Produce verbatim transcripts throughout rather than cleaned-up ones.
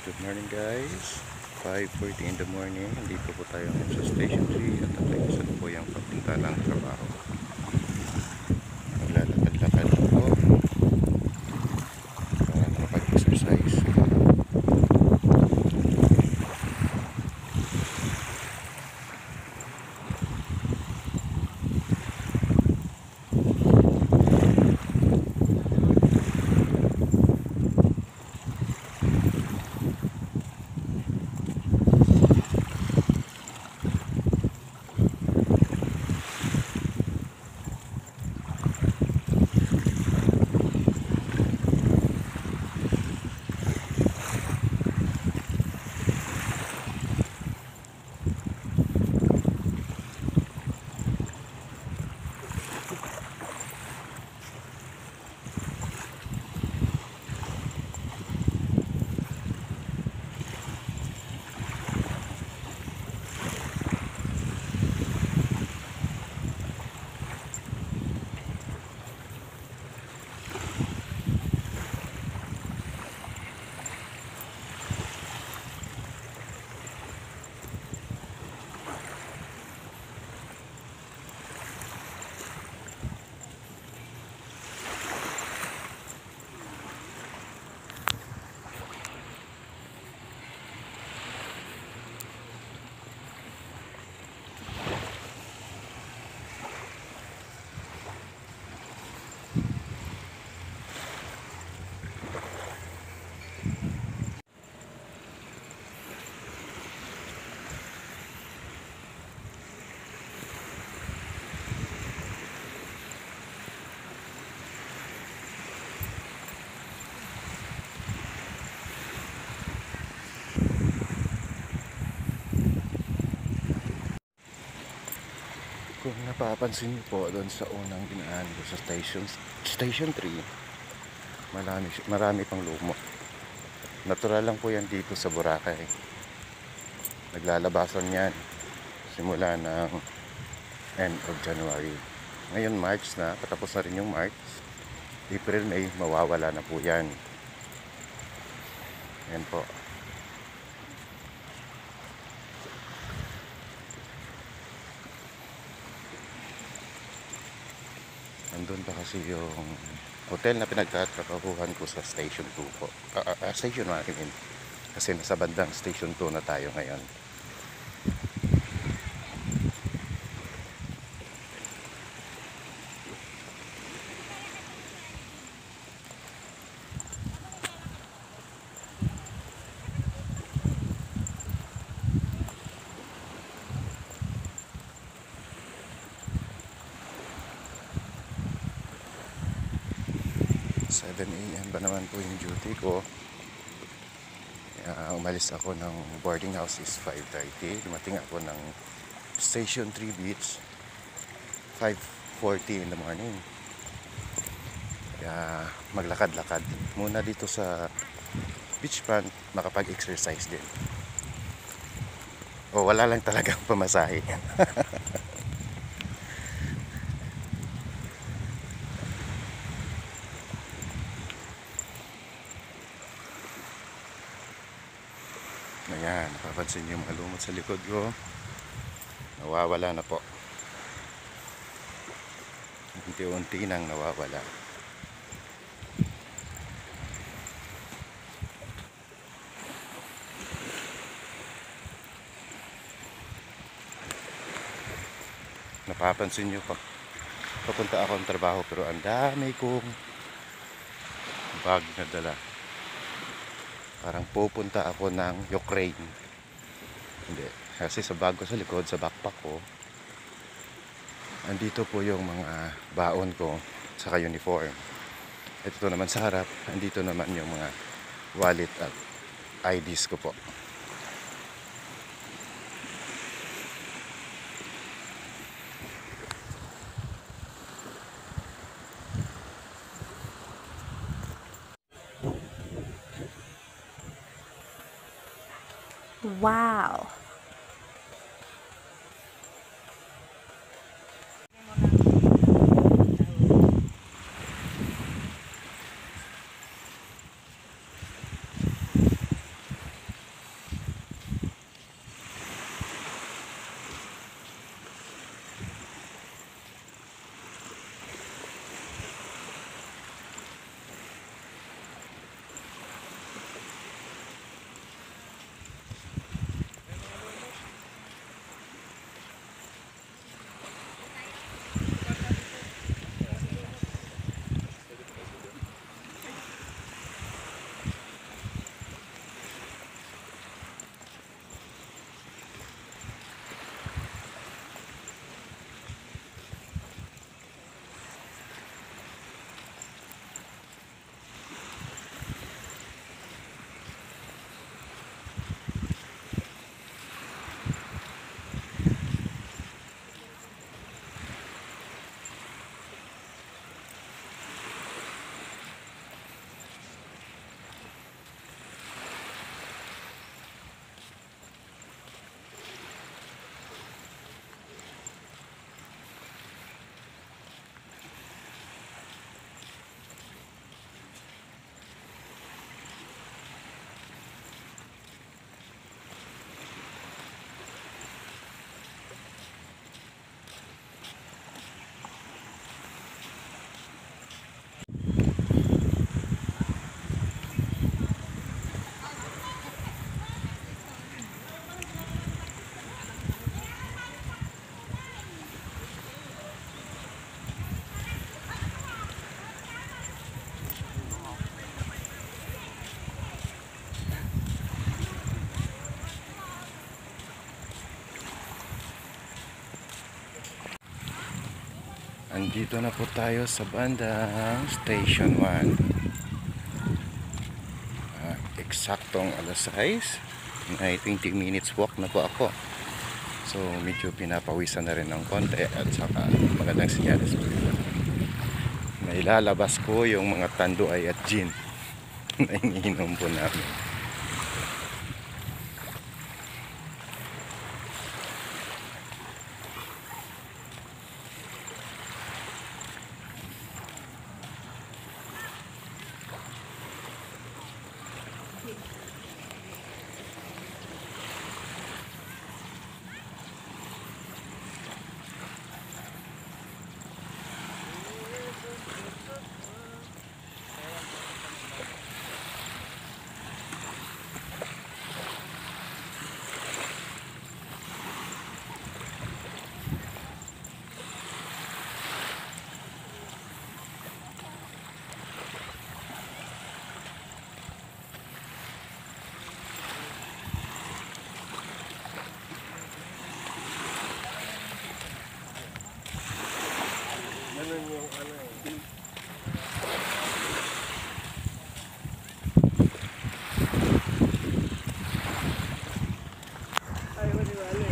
Good morning guys, five forty in the morning. Dito po tayo ngayon sa Station three at naglasan po yung papunta ng trabaho. Maglalakad-lakad po para makapag-exercise. Kung napapansin niyo po doon sa unang dinaan ko sa station station three, marami, marami pang lumot. Natural lang po yan dito sa Boracay. Naglalabasan yan simula ng end of January. Ngayon March na, patapos na rin yung March. April, May, mawawala na po yan. Yan po. Nandun pa kasi yung hotel na pinagtatrabahuhan ko sa Station two po. Uh, uh, Station one, I mean. Kasi nasa bandang Station two na tayo ngayon. seven A M ba naman po yung duty ko. Kaya umalis ako ng boarding house is five thirty. Dumating ako ng Station three Beach five forty in the morning. Kaya maglakad-lakad muna dito sa beachfront, makapag-exercise din. O wala lang talagang pamasahe. Ayan, napapansin niyo yung mga lumot sa likod ko. Nawawala na po. Unti-unti nang nawawala. Napapansin niyo pa, papunta ako ng trabaho pero ang dami kong bag na dala. Parang pupunta ako ng Ukraine. Hindi. Kasi sa bag ko sa likod, sa backpack ko, andito po yung mga baon ko, saka uniform. Ito naman sa harap, andito naman yung mga wallet at I Ds ko po. Wow! Andito na po tayo sa bandang Station one. uh, Eksaktong alas sais. May twenty minutes walk na po ako. So medyo pinapawisan na rin ng konti. At saka magandang sinyalis po dito. Nailalabas ko yung mga tanduay at gin na iniinom po namin. Ganun yung ano eh. Ay, maliwali.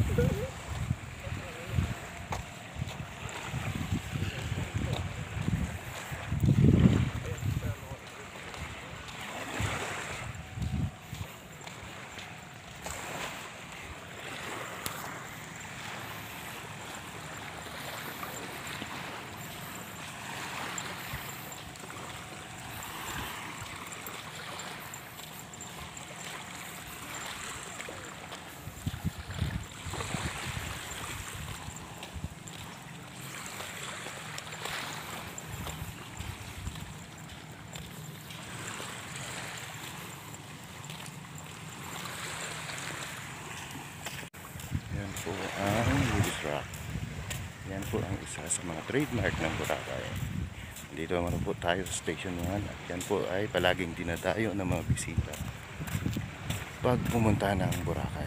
Yan po ang Willis Rock. Yan po ang isa sa mga trademark ng Boracay. Dito naman po tayo sa Station one. At yan po ay palaging dinadayo ng mga bisita pag pumunta ng Boracay.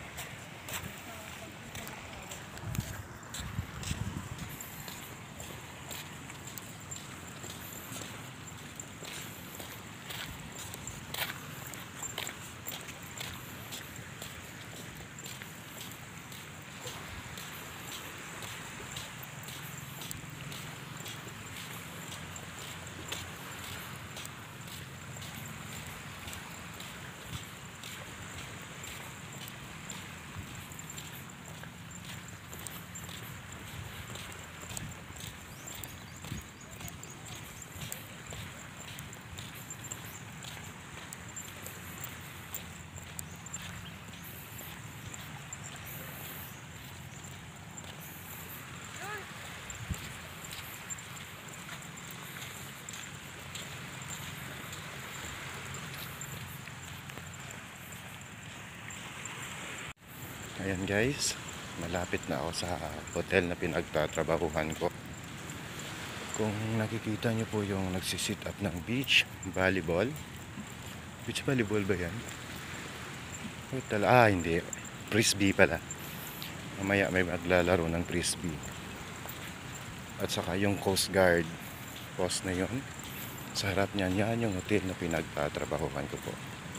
Ayan guys, malapit na ako sa hotel na pinagtatrabahuhan ko. Kung nakikita nyo po yung nagsisit up ng beach volleyball. Beach volleyball ba yan? Ah, hindi. Frisbee pala. Mamaya may maglalaro ng frisbee. At saka yung Coast Guard post na yun. Sa harap niyan, yan yung hotel na pinagtatrabahuhan ko po.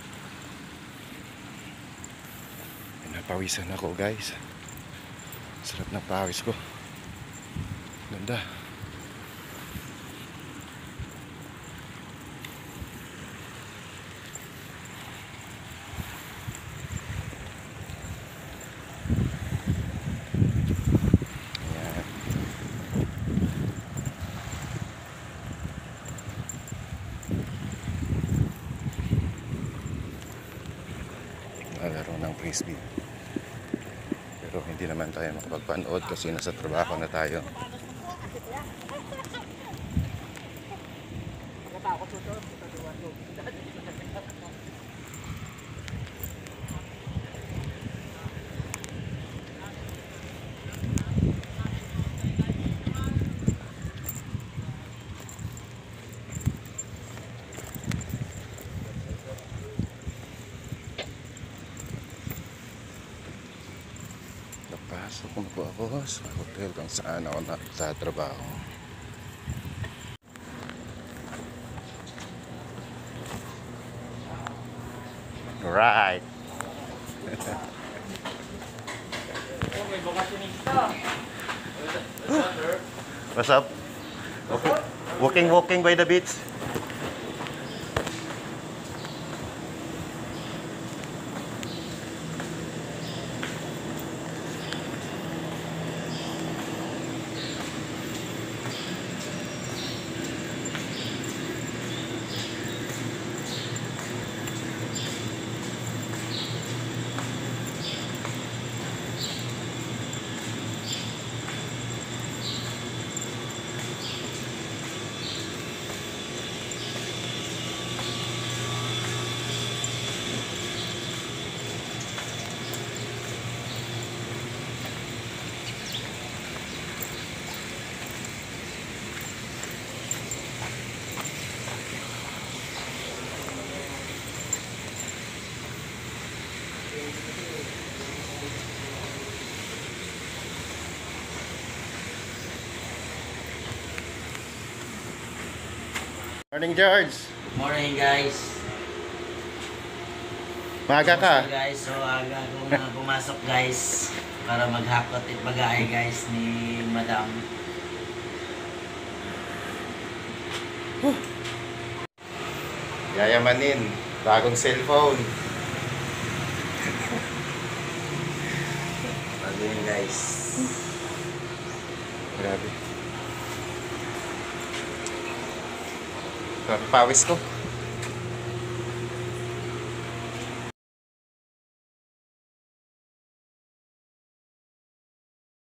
Napawisan ako guys. Sarap ng pawis ko. Ganda. Ayan. Lalaro ng frisbee. Pero hindi naman tayo makapagpanood kasi nasa trabaho na tayo. Lapas. Pasok na po ako sa hotel kung saan ako nagtatrabaho. Right. What's up? Okay. Walking, walking by the beach. Morning, George. Morning guys. Maaga ka. Kamusta, guys? So aga akong uh, pumasok guys para maghakot at mag-aay guys ni Madam. Yayamanin. Bagong cellphone. Bago yun guys. Grabe. Grabe pawis ko.